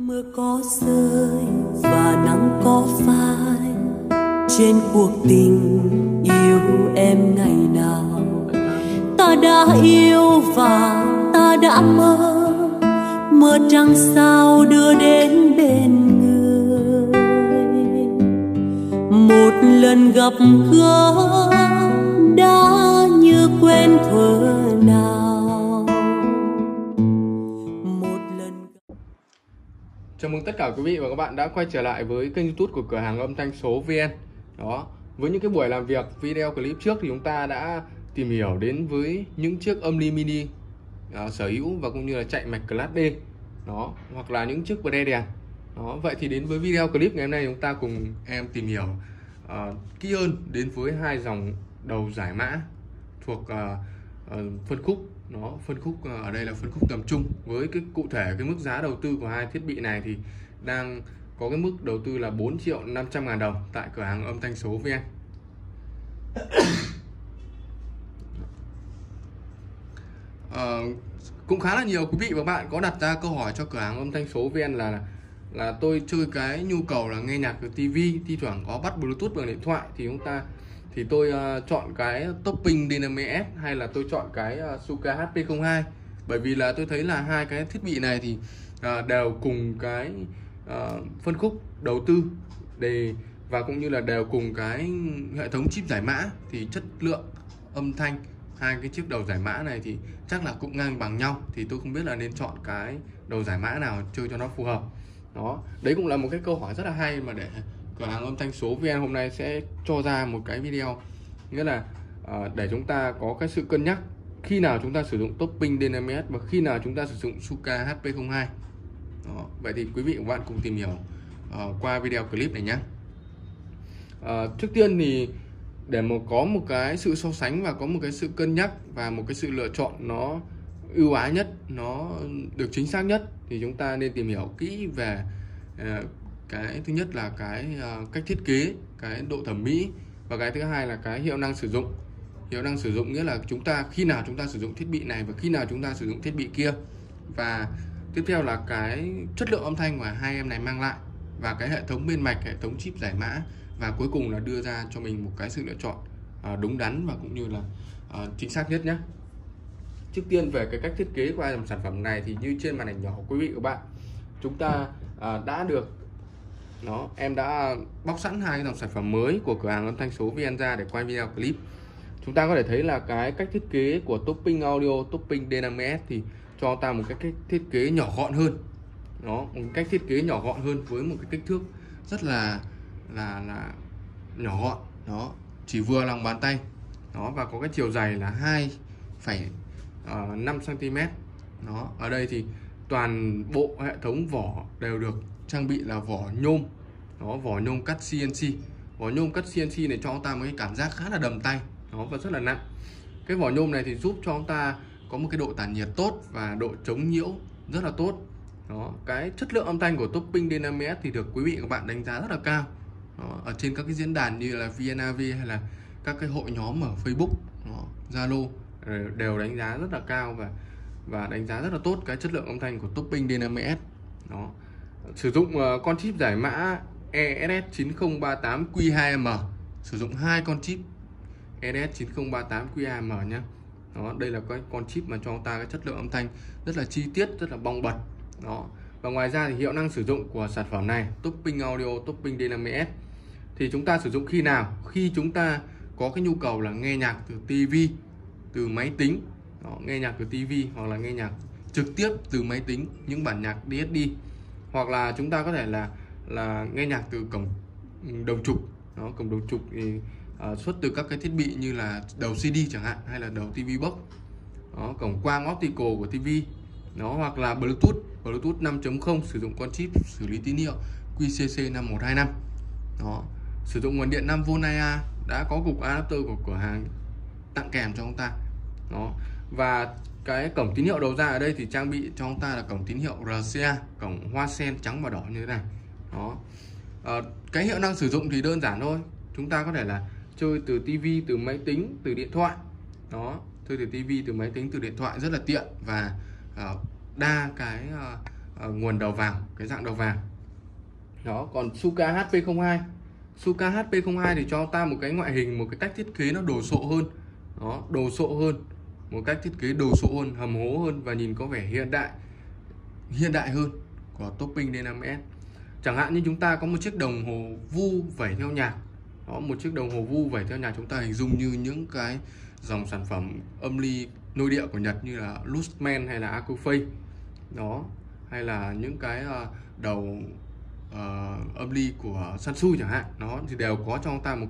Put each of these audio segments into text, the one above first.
Mưa có rơi và nắng có phai trên cuộc tình yêu em ngày nào. Ta đã yêu và ta đã mơ, mưa trăng sao đưa đến bên người. Một lần gặp gỡ đã như quen thuở nào. Chào mừng tất cả quý vị và các bạn đã quay trở lại với kênh YouTube của cửa hàng âm thanh số VN. Đó, với những cái buổi làm việc video clip trước thì chúng ta đã tìm hiểu đến với những chiếc âm ly mini sở hữu và cũng như là chạy mạch Class D. Đó, hoặc là những chiếc bờ đèn. Đó, vậy thì đến với video clip ngày hôm nay chúng ta cùng em tìm hiểu kỹ hơn đến với hai dòng đầu giải mã thuộc phân khúc. Phân khúc ở đây là phân khúc tầm trung, với cái cụ thể cái mức giá đầu tư của hai thiết bị này thì đang có cái mức đầu tư là 4.500.000 đồng tại cửa hàng âm thanh số VN. Cũng khá là nhiều quý vị và bạn có đặt ra câu hỏi cho cửa hàng âm thanh số VN là tôi chơi cái nhu cầu là nghe nhạc từ TV, thi thoảng có bắt Bluetooth bằng điện thoại thì tôi chọn cái Topping D50S hay là tôi chọn cái Shuka HP02, bởi vì là tôi thấy là hai cái thiết bị này thì đều cùng cái phân khúc đầu tư và cũng như là đều cùng cái hệ thống chip giải mã, thì chất lượng âm thanh hai cái chiếc đầu giải mã này thì chắc là cũng ngang bằng nhau, thì tôi không biết là nên chọn cái đầu giải mã nào chơi cho nó phù hợp. Đó, đấy cũng là một cái câu hỏi rất là hay mà để cửa hàng âm thanh số VN hôm nay sẽ cho ra một cái video, nghĩa là để chúng ta có cái sự cân nhắc khi nào chúng ta sử dụng Topping D50S và khi nào chúng ta sử dụng Shuka HP02. Đó, vậy thì quý vị và các bạn cùng tìm hiểu qua video clip này nhé. Trước tiên thì để mà có một cái sự so sánh và có một cái sự cân nhắc và một cái sự lựa chọn nó ưu ái nhất, nó được chính xác nhất, thì chúng ta nên tìm hiểu kỹ về cái thứ nhất là cái cách thiết kế, cái độ thẩm mỹ, và cái thứ hai là cái hiệu năng sử dụng. Hiệu năng sử dụng nghĩa là khi nào chúng ta sử dụng thiết bị này và khi nào chúng ta sử dụng thiết bị kia, và tiếp theo là cái chất lượng âm thanh mà hai em này mang lại, và cái hệ thống bên mạch, hệ thống chip giải mã, và cuối cùng là đưa ra cho mình một cái sự lựa chọn đúng đắn và cũng như là chính xác nhất nhé. Trước tiên về cái cách thiết kế của hai dòng sản phẩm này thì như trên màn ảnh nhỏ của quý vị và các bạn, chúng ta đã được em đã bóc sẵn hai dòng sản phẩm mới của cửa hàng âm thanh số VN ra để quay video clip. Chúng ta có thể thấy là cái cách thiết kế của Topping Audio, Topping D50S thì cho ta một cái cách thiết kế nhỏ gọn hơn. Một cách thiết kế nhỏ gọn hơn với một cái kích thước rất là nhỏ gọn, chỉ vừa lòng bàn tay. Và có cái chiều dày là 2,5 cm. Ở đây thì toàn bộ hệ thống vỏ đều được trang bị là vỏ nhôm. Vỏ nhôm cắt CNC. Vỏ nhôm cắt CNC này cho chúng ta một cái cảm giác khá là đầm tay, và rất là nặng. Cái vỏ nhôm này thì giúp cho chúng ta có một cái độ tản nhiệt tốt và độ chống nhiễu rất là tốt. Cái chất lượng âm thanh của Topping D50S thì được quý vị và các bạn đánh giá rất là cao. Ở trên các cái diễn đàn như là VNAV hay là các cái hội nhóm ở Facebook, Zalo đều đánh giá rất là cao và đánh giá rất là tốt cái chất lượng âm thanh của Topping D50S. Sử dụng con chip giải mã ESS9038Q2M, sử dụng hai con chip ESS9038Q2M nhé. Đây là cái con chip mà cho chúng ta cái chất lượng âm thanh rất là chi tiết, rất là bong bật. Và ngoài ra thì hiệu năng sử dụng của sản phẩm này Topping Audio, Topping D50S thì chúng ta sử dụng khi nào? Khi chúng ta có cái nhu cầu là nghe nhạc từ TV, từ máy tính, nghe nhạc từ TV hoặc là nghe nhạc trực tiếp từ máy tính, những bản nhạc DSD, hoặc là chúng ta có thể là nghe nhạc từ cổng đồng trục. Cổng đồng trục thì xuất từ các cái thiết bị như là đầu CD chẳng hạn, hay là đầu TV box, cổng quang optical của TV, hoặc là Bluetooth 5.0 sử dụng con chip xử lý tín hiệu QCC5125. Sử dụng nguồn điện 5V IA, đã có cục adapter của cửa hàng tặng kèm cho chúng ta. Và cái cổng tín hiệu đầu ra ở đây thì trang bị cho chúng ta là cổng tín hiệu RCA, cổng hoa sen trắng và đỏ như thế này. Cái hiệu năng sử dụng thì đơn giản thôi, chúng ta có thể là chơi từ TV, từ máy tính, từ điện thoại. Chơi từ TV, từ máy tính, từ điện thoại rất là tiện, và đa cái nguồn đầu vào, cái dạng đầu vào đó. Còn Suka HP02, Suka HP02 thì cho ta một cái ngoại hình, một cái cách thiết kế nó đồ sộ hơn đó, đồ sộ hơn, một cách thiết kế đồ sộ hơn, hầm hố hơn và nhìn có vẻ hiện đại hơn của Topping D5S. Chẳng hạn như chúng ta có một chiếc đồng hồ vu vẩy theo nhạc đó, một chiếc đồng hồ vu vẩy theo nhạc, chúng ta hình dung như những cái dòng sản phẩm âm ly nội địa của Nhật như là Lustman hay là Akufei đó, hay là những cái đầu âm ly của Sansu chẳng hạn đó, thì đều có cho chúng ta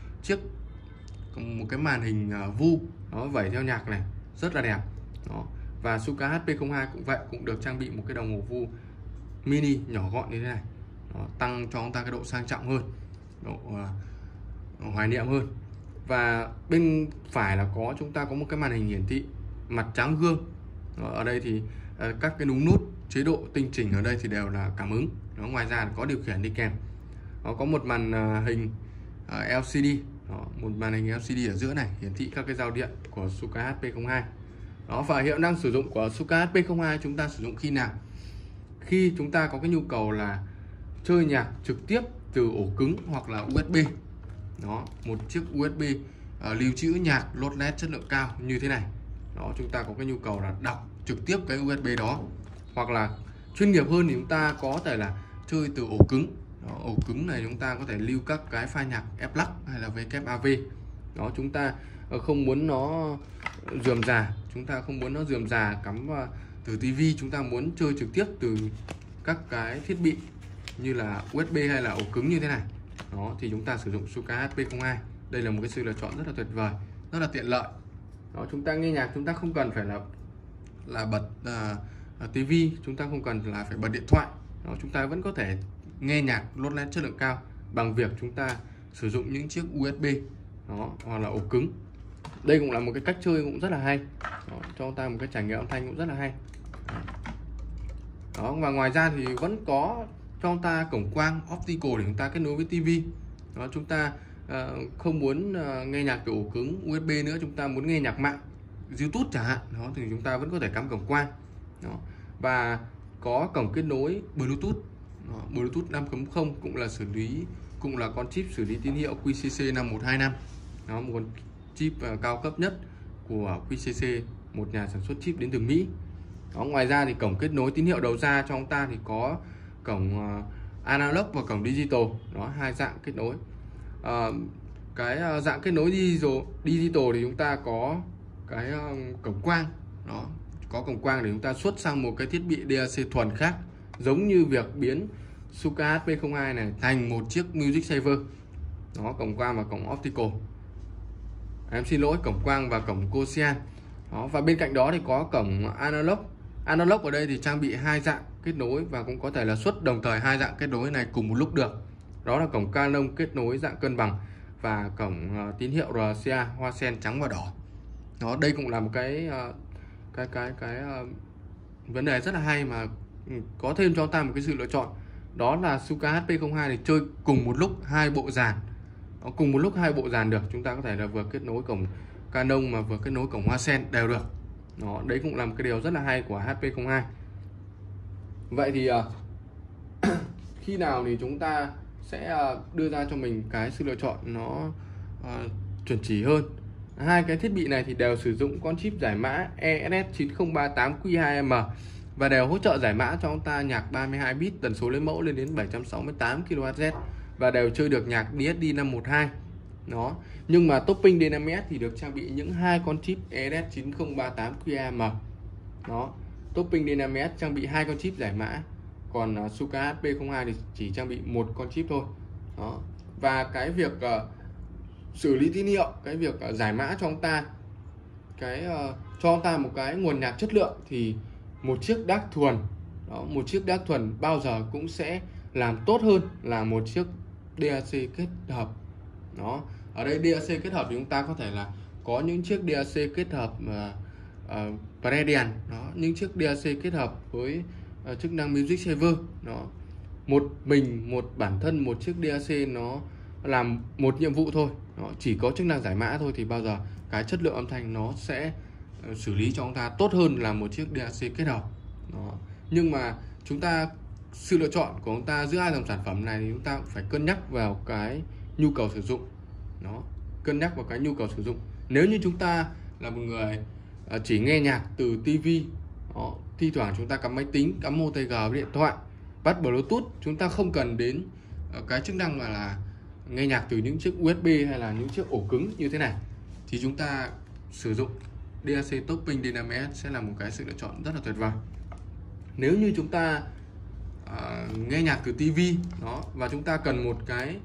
một cái màn hình vu nó vẩy theo nhạc này rất là đẹp đó. Và Suka HP02 cũng vậy, cũng được trang bị một cái đồng hồ vu mini nhỏ gọn như thế này đó, tăng cho chúng ta cái độ sang trọng hơn, độ hoài niệm hơn. Và bên phải là chúng ta có một cái màn hình hiển thị mặt trắng gương đó, ở đây thì các cái núm nút chế độ tinh chỉnh ở đây thì đều là cảm ứng đó, ngoài ra có điều khiển đi kèm đó, có một màn hình LCD đó, một màn hình LCD ở giữa này hiển thị các cái giao điện của Suka HP02 đó. Và hiệu năng sử dụng của Suka HP02 chúng ta sử dụng khi nào? Khi chúng ta có cái nhu cầu là chơi nhạc trực tiếp từ ổ cứng hoặc là USB đó, một chiếc USB lưu trữ nhạc lossless chất lượng cao như thế này đó, chúng ta có cái nhu cầu là đọc trực tiếp cái USB đó, hoặc là chuyên nghiệp hơn thì chúng ta có thể là chơi từ ổ cứng đó, ổ cứng này chúng ta có thể lưu các cái file nhạc FLAC hay là WAV đó. Chúng ta không muốn nó rườm rà cắm từ TV, chúng ta muốn chơi trực tiếp từ các cái thiết bị như là USB hay là ổ cứng như thế này đó, thì chúng ta sử dụng Suka HP02. Đây là một cái sự lựa chọn rất là tuyệt vời, rất là tiện lợi đó. Chúng ta nghe nhạc chúng ta không cần phải là bật TV, chúng ta không cần là phải bật điện thoại đó, chúng ta vẫn có thể nghe nhạc lossless chất lượng cao bằng việc chúng ta sử dụng những chiếc USB đó, hoặc là ổ cứng. Đây cũng là một cái cách chơi cũng rất là hay đó, cho chúng ta một cái trải nghiệm âm thanh cũng rất là hay đó. Và ngoài ra thì vẫn có cho chúng ta cổng quang optical để chúng ta kết nối với TV đó. Chúng ta không muốn nghe nhạc từ ổ cứng USB nữa, chúng ta muốn nghe nhạc mạng YouTube chẳng hạn đó, thì chúng ta vẫn có thể cắm cổng quang đó. Và có cổng kết nối Bluetooth đó, Bluetooth 5.0 cũng là con chip xử lý tín hiệu QCC 5125 đó, một con chip cao cấp nhất của QCC, một nhà sản xuất chip đến từ Mỹ đó. Ngoài ra thì cổng kết nối tín hiệu đầu ra cho chúng ta thì có cổng analog và cổng digital đó, hai dạng kết nối. Cái dạng kết nối digital thì chúng ta có cái cổng quang đó, có cổng quang để chúng ta xuất sang một cái thiết bị DAC thuần khác, giống như việc biến Suka HP02 này thành một chiếc Music Saver đó, cổng quang và cổng optical. Em xin lỗi, cổng quang và cổng Cosian đó. Và bên cạnh đó thì có cổng analog ở đây thì trang bị hai dạng kết nối và cũng có thể là xuất đồng thời hai dạng kết nối này cùng một lúc được. Đó là cổng Canon kết nối dạng cân bằng và cổng tín hiệu RCA hoa sen trắng và đỏ đó. Đây cũng là một cái vấn đề rất là hay mà có thêm cho ta một cái sự lựa chọn, đó là Suka HP02 này chơi cùng một lúc hai bộ dàn được. Chúng ta có thể là vừa kết nối cổng Canon mà vừa kết nối cổng hoa sen đều được đó. Đấy cũng là một cái điều rất là hay của HP02. Vậy thì khi nào thì chúng ta sẽ đưa ra cho mình cái sự lựa chọn nó chuẩn chỉ hơn? Hai cái thiết bị này thì đều sử dụng con chip giải mã ESS9038Q2M và đều hỗ trợ giải mã cho chúng ta nhạc 32 bit, tần số lấy mẫu lên đến 768 kHz và đều chơi được nhạc DSD 512 đó. Nhưng mà Topping D5S thì được trang bị những hai con chip ESS9038Q2M đó. Topping D5S trang bị hai con chip giải mã, còn Suka HP02 thì chỉ trang bị một con chip thôi đó. Và cái việc xử lý tín hiệu, cái việc giải mã cho chúng ta cho chúng ta một cái nguồn nhạc chất lượng thì một chiếc DAC thuần đó, một chiếc DAC thuần bao giờ cũng sẽ làm tốt hơn là một chiếc DAC kết hợp đó. Ở đây DAC kết hợp thì chúng ta có thể là có những chiếc DAC kết hợp Predian đó, những chiếc DAC kết hợp với chức năng Music Saver đó. Một bản thân một chiếc DAC nó làm một nhiệm vụ thôi đó, chỉ có chức năng giải mã thôi, thì bao giờ cái chất lượng âm thanh nó sẽ xử lý cho chúng ta tốt hơn là một chiếc DAC kết hợp đó. Nhưng mà chúng ta sự lựa chọn của chúng ta giữa hai dòng sản phẩm này thì chúng ta phải cân nhắc vào cái nhu cầu sử dụng. Nó cân nhắc vào cái nhu cầu sử dụng. Nếu như chúng ta là một người chỉ nghe nhạc từ TV, thi thoảng chúng ta cắm máy tính, cắm OTG với điện thoại, bắt Bluetooth, chúng ta không cần đến cái chức năng mà là nghe nhạc từ những chiếc USB hay là những chiếc ổ cứng như thế này, thì chúng ta sử dụng DAC Topping Dynamic sẽ là một cái sự lựa chọn rất là tuyệt vời. Nếu như chúng ta nghe nhạc từ TV đó, và chúng ta cần một cái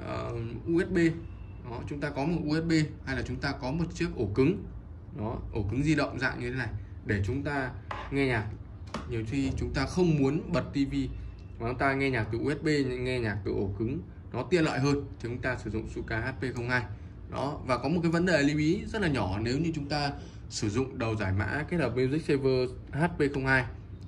USB đó, chúng ta có một USB hay là chúng ta có một chiếc ổ cứng đó, ổ cứng di động dạng như thế này để chúng ta nghe nhạc. Nhiều khi chúng ta không muốn bật TV mà chúng ta nghe nhạc từ USB, nghe nhạc từ ổ cứng nó tiện lợi hơn thì chúng ta sử dụng Shuka HP02 đó. Và có một cái vấn đề lưu ý rất là nhỏ nếu như chúng ta sử dụng đầu giải mã kết hợp Music Saver HP02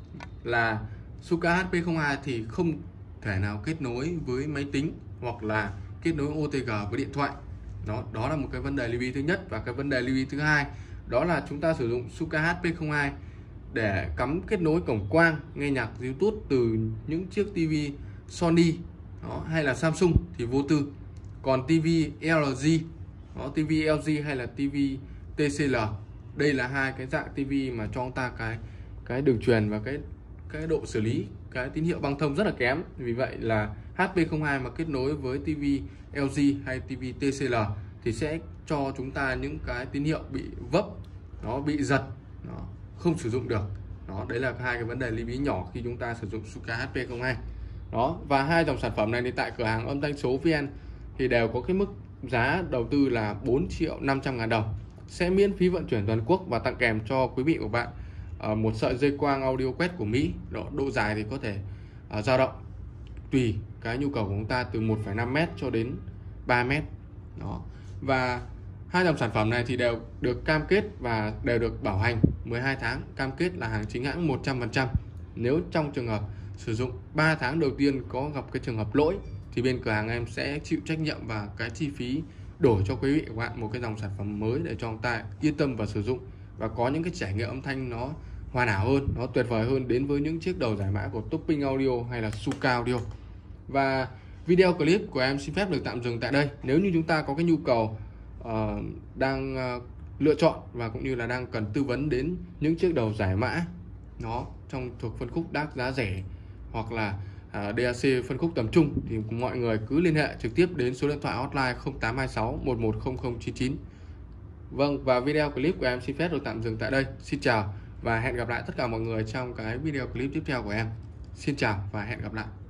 là Shuka HP02 thì không thể nào kết nối với máy tính hoặc là kết nối OTG với điện thoại. Đó là một cái vấn đề lưu ý thứ nhất. Và cái vấn đề lưu ý thứ hai đó là chúng ta sử dụng Shuka HP02 để cắm kết nối cổng quang nghe nhạc YouTube từ những chiếc TV Sony đó, hay là Samsung thì vô tư. Còn TV LG đó, TV LG hay là TV TCL, đây là hai cái dạng TV mà cho chúng ta cái đường truyền và cái độ xử lý cái tín hiệu băng thông rất là kém. Vì vậy là HP02 mà kết nối với TV LG hay TV TCL thì sẽ cho chúng ta những cái tín hiệu bị vấp, nó bị giật, nó không sử dụng được. Đó, đấy là hai cái vấn đề lưu ý nhỏ khi chúng ta sử dụng Shuka HP02. Đó, và hai dòng sản phẩm này thì tại cửa hàng âm thanh số VN thì đều có cái mức giá đầu tư là 4.500.000 đồng, sẽ miễn phí vận chuyển toàn quốc và tặng kèm cho quý vị của bạn một sợi dây quang audio quét của Mỹ. Độ dài thì có thể dao động tùy cái nhu cầu của chúng ta từ 1,5m cho đến 3m. Đó. Và hai dòng sản phẩm này thì đều được cam kết và đều được bảo hành 12 tháng, cam kết là hàng chính hãng 100%. Nếu trong trường hợp sử dụng 3 tháng đầu tiên có gặp cái trường hợp lỗi thì bên cửa hàng em sẽ chịu trách nhiệm và cái chi phí đổi cho quý vị và bạn một cái dòng sản phẩm mới để cho chúng ta yên tâm và sử dụng và có những cái trải nghiệm âm thanh nó hoàn hảo hơn, nó tuyệt vời hơn đến với những chiếc đầu giải mã của Topping Audio hay là Shuka Audio. Và video clip của em xin phép được tạm dừng tại đây. Nếu như chúng ta có cái nhu cầu đang lựa chọn và cũng như là đang cần tư vấn đến những chiếc đầu giải mã nó thuộc phân khúc DAC giá rẻ hoặc là DAC phân khúc tầm trung thì mọi người cứ liên hệ trực tiếp đến số điện thoại hotline 0826 110099. Vâng, và video clip của em xin phép được tạm dừng tại đây. Xin chào và hẹn gặp lại tất cả mọi người trong cái video clip tiếp theo của em. Xin chào và hẹn gặp lại.